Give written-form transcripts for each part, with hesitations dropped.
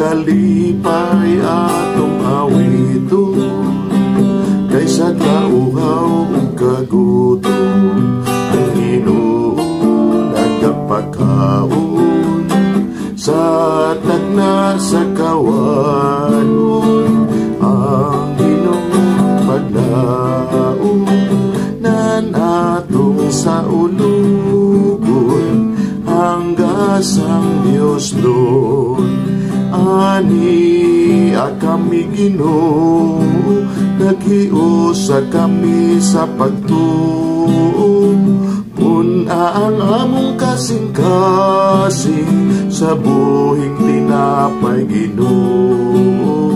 kalipay atong awiton, kaysa kauhaw ug kagutom. Ang Ginoo nagapakaon sa tagna sa kawanon. Ang Ginoo paglaon nan atong sa ulugon, hanggas ang Dios doon. Ani kami Ginoo, naghiusa kami sa pagtuo. Puna ang among kasing-kasing sa buhing tinapay Ginoo.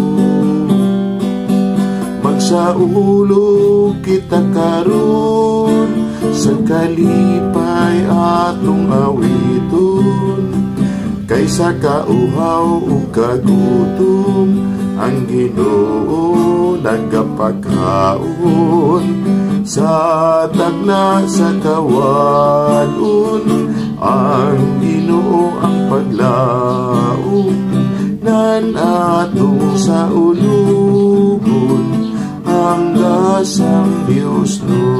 Magsaulo kita karon sa kalipay atong awiton, kaysa kauhaw ug kagutom. Ang Ginoo nagapakaon sa tagna sa kawanon. Ang Ginoo ang paglaom nan atong sa ulugon, hanggas ang Dios no.